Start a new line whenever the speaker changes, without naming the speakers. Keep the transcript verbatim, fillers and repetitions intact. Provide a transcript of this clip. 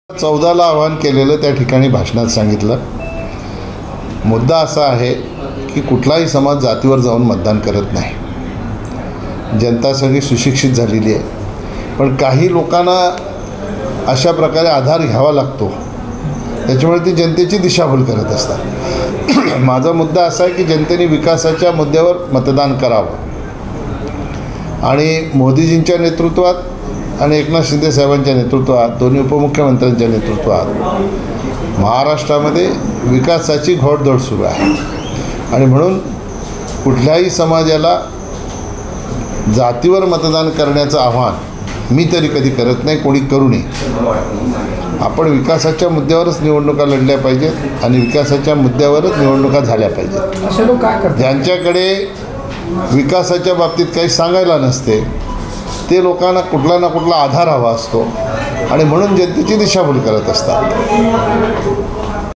चौदाला आवाहन केलेलं त्या ठिकाणी भाषणात सांगितलं. मुद्दा असा आहे की कुठलाही समाज जातीवर जाऊन मतदान करत नाही. जनता सगळी सुशिक्षित झालेली आहे, पण काही लोकांना अशा प्रकारे आधार घ्यावा लागतो, त्याच्यामुळे ती जनतेची दिशाभूल करत असतात. माझा मुद्दा असा आहे की जनतेने विकासाच्या मुद्द्यावर मतदान करावं आणि मोदीजींच्या नेतृत्वात आणि एकनाथ शिंदे साहेबांच्या नेतृत्वात, दोन्ही उपमुख्यमंत्र्यांच्या नेतृत्वात महाराष्ट्रामध्ये विकासाची घोडदौड सुरू आहे. आणि म्हणून कुठल्याही समाजाला जातीवर मतदान करण्याचं आव्हान मी तरी कधी करत नाही, कोणी करू नये. आपण विकासाच्या मुद्द्यावरच निवडणुका लढल्या पाहिजेत आणि विकासाच्या मुद्द्यावरच निवडणुका झाल्या पाहिजेत.
असे लोक काय करतात
ज्यांच्याकडे विकासाच्या बाबतीत काही सांगायला नसते, ते लोकांना कुठला ना कुठला आधार हवा असतो आणि म्हणून जनतेची दिशाभूल करत असतात.